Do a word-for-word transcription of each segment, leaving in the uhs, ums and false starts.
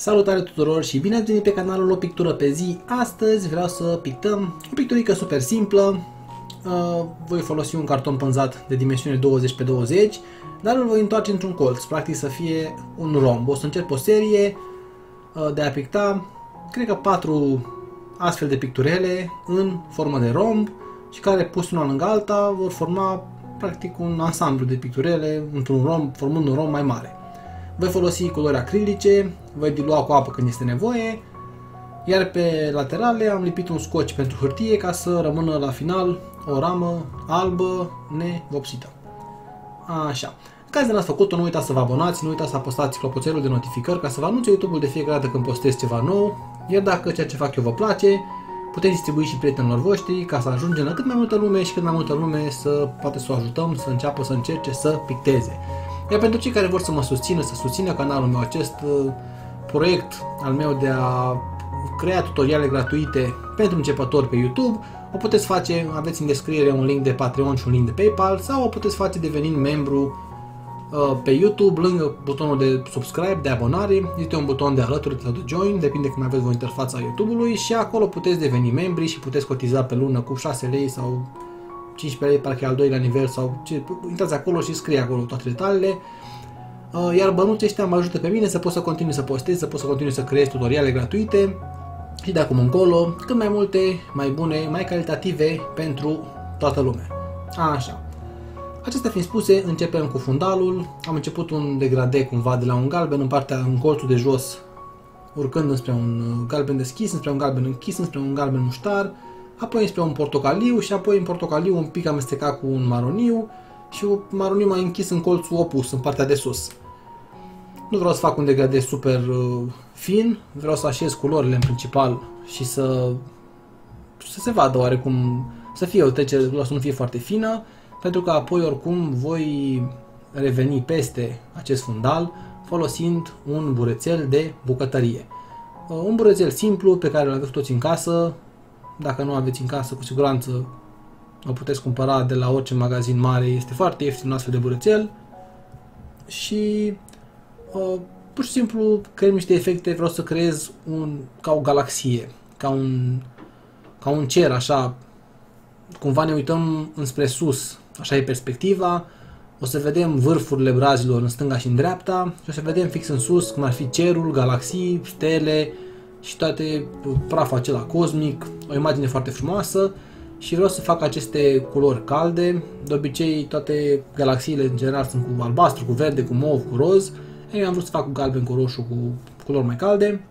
Salutare tuturor și bine ați venit pe canalul O Pictură pe Zi. Astăzi vreau să pictăm o picturică super simplă. Voi folosi un carton pânzat de dimensiune douăzeci pe douăzeci, dar îl voi întoarce într-un colț, practic să fie un romb. O să încerc o serie de a picta, cred că patru astfel de picturele în formă de romb și care puse una lângă alta vor forma practic un ansamblu de picturele într-un romb, formând un romb mai mare. Voi folosi culori acrilice, voi dilua cu apă când este nevoie, iar pe laterale am lipit un scoci pentru hârtie ca să rămână la final o ramă albă nevopsită. Așa. În caz de n-ați făcut-o, nu uitați să vă abonați, nu uitați să apăsați clopoțelul de notificări ca să vă anunțe YouTube-ul de fiecare dată când postez ceva nou, iar dacă ceea ce fac eu vă place, puteți distribui și prietenilor voștri ca să ajungem la cât mai multă lume și cât mai multă lume să poate să o ajutăm să înceapă să încerce să picteze. Iar pentru cei care vor să mă susțină, să susțină canalul meu, acest uh, proiect al meu de a crea tutoriale gratuite pentru începători pe YouTube, o puteți face, aveți în descriere un link de Patreon și un link de PayPal, sau o puteți face devenind membru uh, pe YouTube, lângă butonul de subscribe, de abonare, este un buton de alături sau de join, depinde când aveți voi interfața YouTube-ului, și acolo puteți deveni membri și puteți cotiza pe lună cu șase lei sau cincisprezece lei, parcă e al doilea nivel, sau ce, intrați acolo și scrie acolo toate detaliile. Iar bănuții ăștia mă ajută pe mine să pot să continui să postez, să pot să continui să creez tutoriale gratuite și de acum încolo cât mai multe, mai bune, mai calitative pentru toată lumea. Așa. Acestea fiind spuse, începem cu fundalul. Am început un degradé cumva de la un galben în partea, în colțul de jos, urcând înspre un galben deschis, înspre un galben închis, înspre un galben muștar, apoi spre un portocaliu și apoi în portocaliu un pic amestecat cu un maroniu și un maroniu mai închis în colțul opus, în partea de sus. Nu vreau să fac un degradé super uh, fin, vreau să așez culorile în principal și să, să se vadă oarecum, să fie o trecere, să nu fie foarte fină, pentru că apoi oricum voi reveni peste acest fundal folosind un burețel de bucătărie. Uh, un burețel simplu pe care îl aveți toți în casă. Dacă nu aveți în casă, cu siguranță o puteți cumpăra de la orice magazin mare, este foarte ieftin un astfel de burețel. Și uh, pur și simplu creăm niște efecte, vreau să creez un, ca o galaxie, ca un, ca un cer, așa, cumva ne uităm înspre sus, așa e perspectiva, o să vedem vârfurile brazilor în stânga și în dreapta și o să vedem fix în sus cum ar fi cerul, galaxii, stele și toate praful acela cosmic, o imagine foarte frumoasă. Și vreau să fac aceste culori calde. De obicei toate galaxiile în general sunt cu albastru, cu verde, cu mov, cu roz. Eu am vrut să fac cu galben, cu roșu, cu culori mai calde.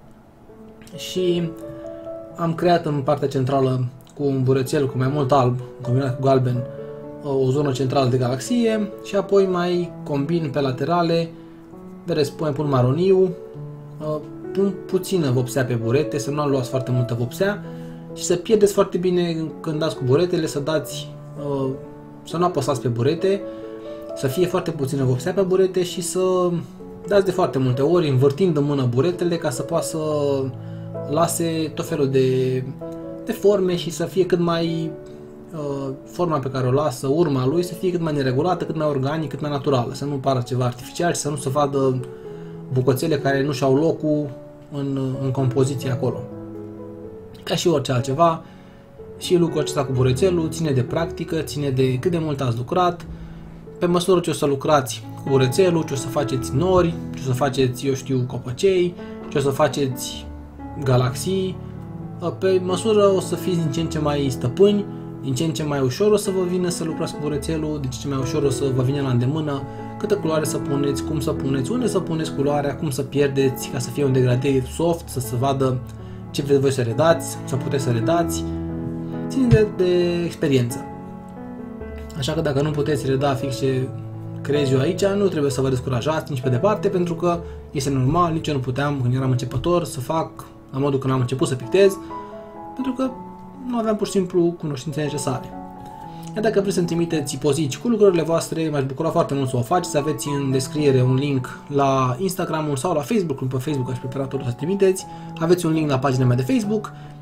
Și am creat în partea centrală cu un burețel cu mai mult alb, combinat cu galben, o zonă centrală de galaxie. Și apoi mai combin pe laterale, vedeți, mai pun maroniu, pun puțină vopsea pe burete, să nu luați foarte multă vopsea și să pierdeți foarte bine când dați cu buretele, să dați, să nu apăsați pe burete, să fie foarte puțină vopsea pe burete și să dați de foarte multe ori învârtind în mână buretele ca să poată să lase tot felul de, de forme și să fie cât mai forma pe care o lasă, urma lui, să fie cât mai neregulată, cât mai organic, cât mai naturală, să nu pară ceva artificial și să nu se vadă bucățele care nu și-au locul în, în compoziție acolo. Ca și orice altceva, și lucrul acesta cu burețelul ține de practică, ține de cât de mult ați lucrat. Pe măsură ce o să lucrați cu burețelul, ce o să faceți nori, ce o să faceți, eu știu, copăcei, ce o să faceți galaxii, pe măsură o să fiți din ce în ce mai stăpâni, din ce în ce mai ușor o să vă vină să lucrați cu burețelul, din ce în ce mai ușor o să vă vină la îndemână câtă culoare să puneți, cum să puneți, unde să puneți culoarea, cum să pierdeți, ca să fie un degradé soft, să se vadă ce vreți voi să redați, să puteți să redați, ține de, de experiență. Așa că dacă nu puteți reda fix ce creez eu aici, nu trebuie să vă descurajați nici pe departe, pentru că este normal, nici eu nu puteam când eram începător să fac la modul când am început să pictez, pentru că nu aveam pur și simplu cunoștințele necesare. Iar dacă vreți să-mi trimiteți poziții cu lucrurile voastre, m-aș bucura foarte mult să o faceți. Aveți în descriere un link la Instagram-ul sau la Facebook-ul. Pe Facebook aș prefera totul să trimiteți. Aveți un link la pagina mea de Facebook.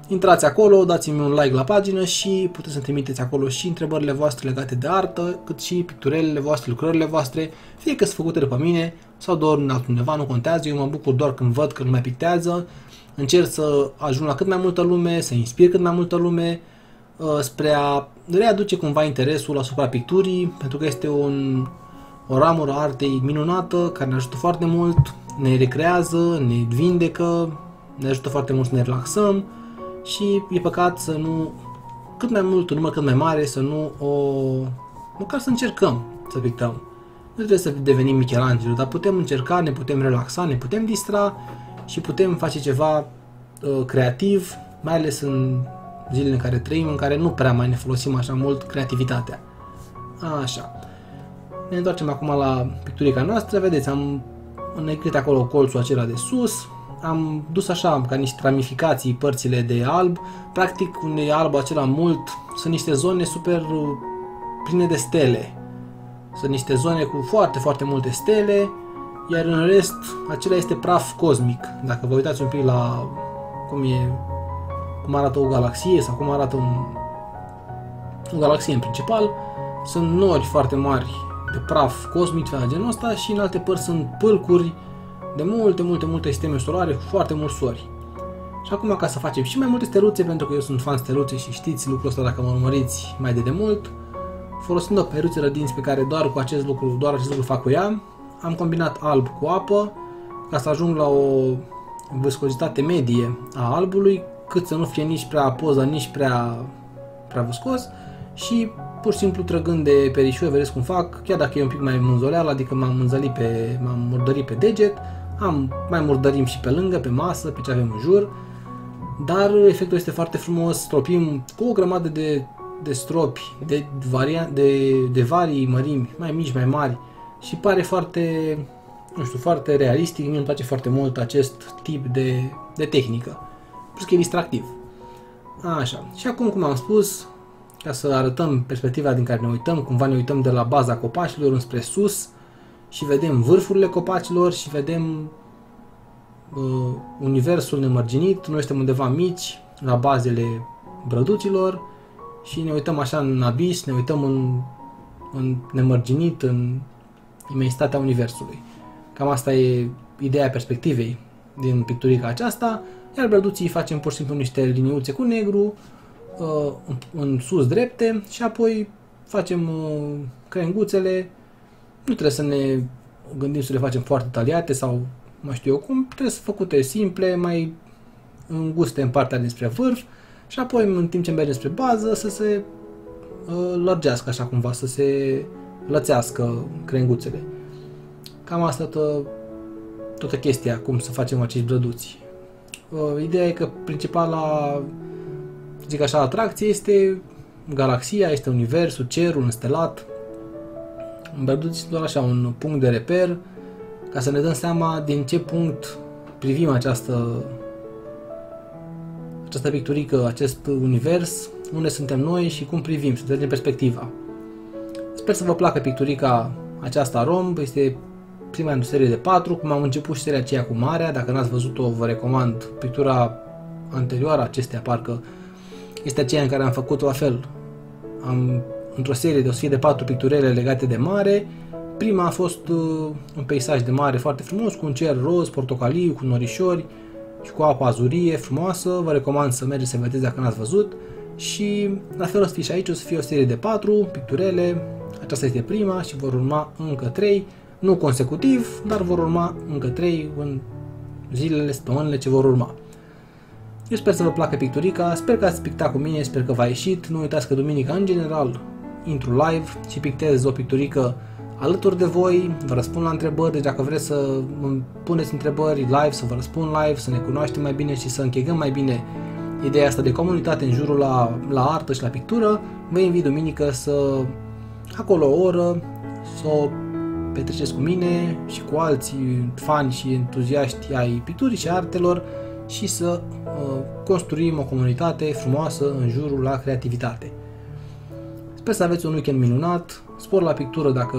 Intrați acolo, dați-mi un like la pagină și puteți să trimiteți acolo și întrebările voastre legate de artă, cât și picturelele voastre, lucrările voastre, fie că sunt făcute după mine sau doar în altundeva, nu contează, eu mă bucur doar când văd că lumea pictează, încerc să ajung la cât mai multă lume, să inspir cât mai multă lume, spre a readuce cumva interesul asupra picturii, pentru că este un, o ramură a artei minunată, care ne ajută foarte mult, ne recrează, ne vindecă, ne ajută foarte mult să ne relaxăm și e păcat să nu, cât mai mult, un număr cât mai mare, să nu o, măcar să încercăm să pictăm. Nu trebuie să devenim Michelangelo, dar putem încerca, ne putem relaxa, ne putem distra și putem face ceva uh, creativ, mai ales în zilele în care trăim, în care nu prea mai ne folosim așa mult creativitatea. Așa. Ne întoarcem acum la picturica noastră. Vedeți, am înnecrit acolo colțul acela de sus. Am dus așa ca niște ramificații părțile de alb. Practic, unde e alb acela mult, sunt niște zone super pline de stele. Sunt niște zone cu foarte, foarte multe stele, iar în rest, acela este praf cosmic. Dacă vă uitați un pic la cum e, cum arată o galaxie sau cum arată un, o galaxie în principal, sunt nori foarte mari de praf cosmic de genul ăsta și în alte părți sunt pâlcuri de multe, multe, multe sisteme solare cu foarte mulți sori. Și acum, ca să facem și mai multe steluțe, pentru că eu sunt fan steluțe și știți lucrul ăsta dacă mă urmăriți mai de demult, folosind o peruță rădinți pe care doar cu acest lucru, doar acest lucru fac cu ea, am combinat alb cu apă ca să ajung la o viscozitate medie a albului, cât să nu fie nici prea apoză, nici prea, prea viscos și pur și simplu trăgând de perișor, vedeți cum fac, chiar dacă e un pic mai mânzoleal, adică m-am mânzălit pe, m-am murdărit pe deget, am mai murdărim și pe lângă, pe masă, pe ce avem în jur, dar efectul este foarte frumos, stropim cu o grămadă de, de stropi, de, varia, de, de varii mărimi, mai mici, mai mari și pare foarte, nu știu, foarte realistic, mie îmi place foarte mult acest tip de, de tehnică, plus că e distractiv. Așa, și acum, cum am spus, ca să arătăm perspectiva din care ne uităm, cumva ne uităm de la baza copacilor înspre sus și vedem vârfurile copacilor și vedem uh, universul nemărginit, noi suntem undeva mici, la bazele brăduților și ne uităm așa în abis, ne uităm în, în nemărginit, în imensitatea universului. Cam asta e ideea perspectivei din picturica aceasta, iar brăduții facem pur și simplu niște liniuțe cu negru, uh, în sus drepte și apoi facem uh, crenguțele. Nu trebuie să ne gândim să le facem foarte taliate sau mai știu eu cum, trebuie să făcute simple, mai înguste în partea dinspre vârf și apoi în timp ce mergem spre bază să se uh, lărgească așa cumva, să se lățească crenguțele. Cam asta toată, toată chestia, cum să facem acești brăduți. Uh, ideea e că principala, zic așa, atracție este galaxia, este universul, cerul înstelat. Brăduții sunt doar așa un punct de reper ca să ne dăm seama din ce punct privim această această picturică, acest univers, unde suntem noi și cum privim, să vedem perspectiva. Sper să vă placă picturica aceasta romb, este prima în serie de patru, cum am început și seria aceea cu marea, dacă n-ați văzut-o vă recomand. Pictura anterioară acestea parcă este aceea în care am făcut la fel. Am într-o serie de o serie de patru picturele legate de mare. Prima a fost uh, un peisaj de mare foarte frumos, cu un cer roz, portocaliu, cu norișori și cu apă azurie frumoasă. Vă recomand să mergeți să vedeți dacă n-ați văzut. Și la fel o să fie și aici, o să fie o serie de patru picturele. Aceasta este prima și vor urma încă trei, nu consecutiv, dar vor urma încă trei în zilele, săptămânile ce vor urma. Eu sper să vă placă picturica, sper că ați pictat cu mine, sper că v-a ieșit. Nu uitați că duminica, în general, intru live și pictez o picturică alături de voi, vă răspund la întrebări, deci dacă vreți să îmi puneți întrebări live, să vă răspund live, să ne cunoaștem mai bine și să închegăm mai bine ideea asta de comunitate în jurul la, la artă și la pictură, vă invit duminică să, acolo o oră, să o petreceți cu mine și cu alții fani și entuziaști ai picturii și artelor și să uh, construim o comunitate frumoasă în jurul la creativitate. Sper să aveți un weekend minunat, spor la pictură dacă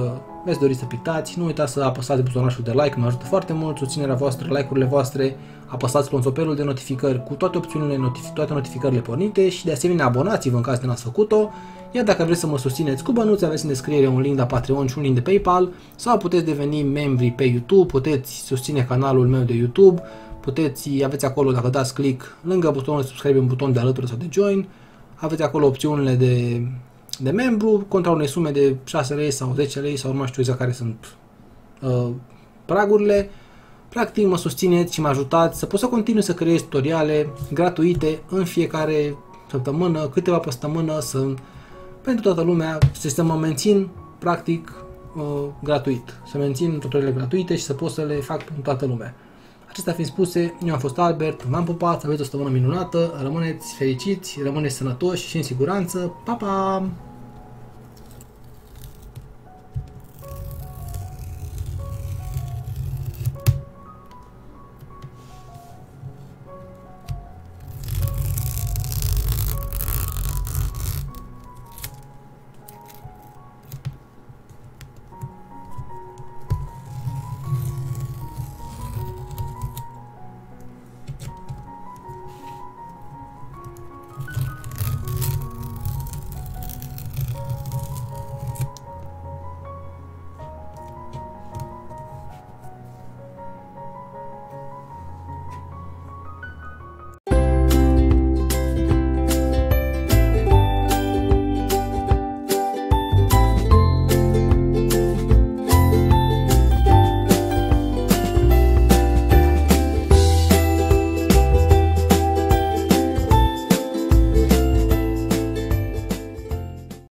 veți dori să pictați. Nu uitați să apăsați butonașul de like, mă ajută foarte mult, susținerea voastră, like-urile voastre, apăsați clopoțelul de notificări cu toate opțiunile, notific toate notificările pornite și de asemenea abonați-vă în caz de n-ați făcut-o. Iar dacă vreți să mă susțineți cu bănuți, aveți în descriere un link la Patreon și un link de PayPal sau puteți deveni membri pe YouTube, puteți susține canalul meu de YouTube, puteți, aveți acolo, dacă dați click lângă butonul de subscribe, un buton de alături sau de join, aveți acolo opțiunile de, de membru contra unei sume de șase lei sau zece lei sau nu mai știu exact care sunt uh, pragurile. Practic mă susțineți și mă ajutați să pot să continui să creez tutoriale gratuite în fiecare săptămână, câteva pe săptămână, să, pentru toată lumea, să mă mențin practic uh, gratuit, să mențin tutoriale gratuite și să pot să le fac pentru toată lumea. Acestea fiind spuse, eu am fost Albert, v-am pupat, aveți o săptămână minunată, rămâneți fericiți, rămâneți sănătoși și în siguranță, pa, pa!